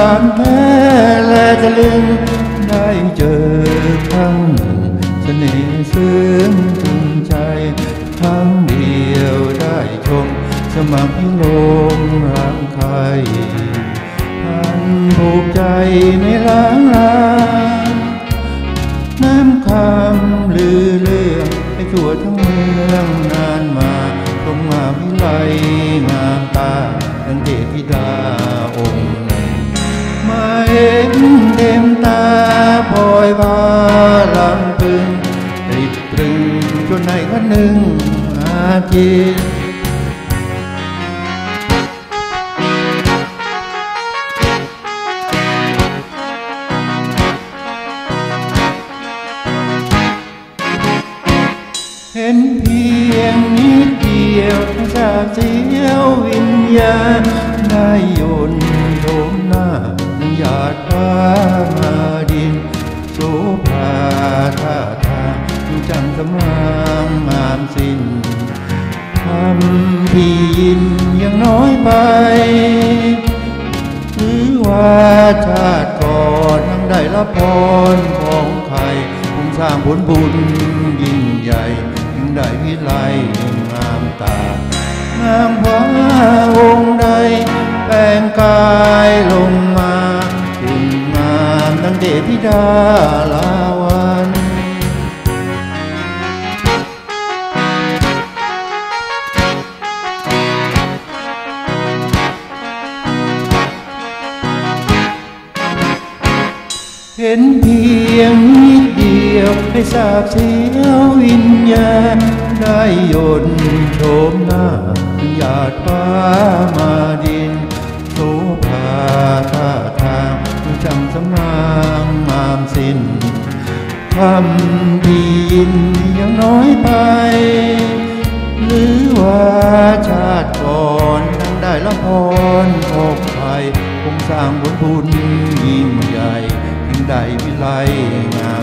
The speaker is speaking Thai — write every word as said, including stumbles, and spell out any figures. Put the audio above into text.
านแท้และจะลึงได้เจอครั้งเสน่ห์ซึ้งถึงใจครั้งเดียวได้ชมสมัครพิลมรักใครพันผูกใจไม่ล้างลาน้ำคำลือเรื่องไปทั่วทั้งเมืองนานมาตรงมาวิไลงามตาดังเทพธิดาองค์หนึ่งมาเห็นเต็มตาพลอยพาลำพึงติดตรึงจนในวันหนึ่งอาทิตย์เห็นเพียงนิดเดียวจากเสียววิญญาณได้ยนต์โฉมหน้าดังหยาดฟ้ามาดินโสภาท่าทางดูจังสำราญงามสิ้นคำที่ยินยังน้อยไปหรือว่าชาติก่อนทั้งได้รับพรของใครคงสร้างผลบุญยิ่งใหญ่ได้วิไลงามตางามฟ้าองค์ใดแปลงกายลงมาถึงงามดังเทพธิดาลาวันเห็นเพียงนิดเดียวให้ทราบเสียววิญญาณได้ยนต์โฉมหน้าหยาดฟ้ามาดินโสภาท่าทางจังสำนางงามสิ้นคำที่ยินยังน้อยไปหรือว่าชาติก่อนทั้งได้ละพรของใครคงสร้างผลบุญยิ่งใหญ่ได้วิไลงา